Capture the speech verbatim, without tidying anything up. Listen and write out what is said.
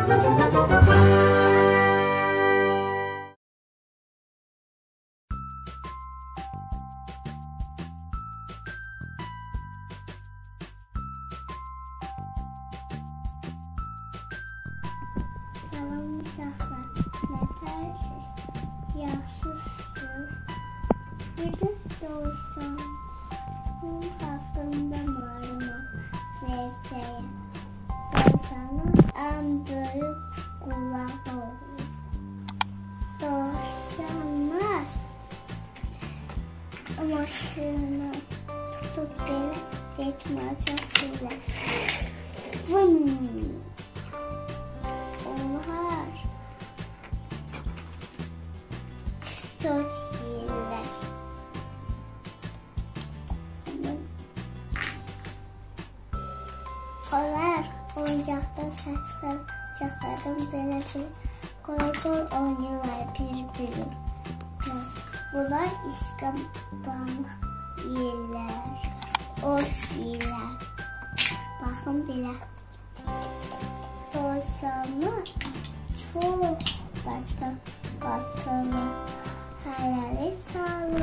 Salam uşaqlar, nətərsiz, yaxşısınız. Bir də Dovşanın haqqında məlumat verəcəyəm. Dovşanın ən böyük qulağı olur. Dovşanlar maşını tutub belə getməyə çalışırlar. Vın! Çok şiirler. Onlar oyuncaqda saçlardan belə bir koridor oynuyorlar bir-biri. Bunlar iskaban yerler, ot yerler. Bakın belə. Dovşanlar çok başka kaçırlar. Hayalet sağlığı.